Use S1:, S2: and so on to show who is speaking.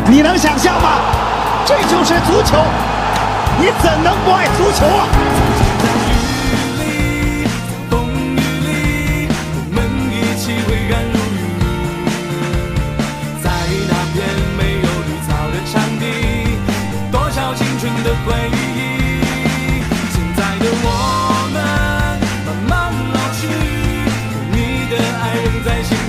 S1: 你能想象吗？这就是足球，你怎能不爱足球啊？
S2: 风雨里，我们一起挥汗如雨，在那片没有绿草的场地，多少青春的回忆。现在的我们慢慢老去，你的爱仍在心里。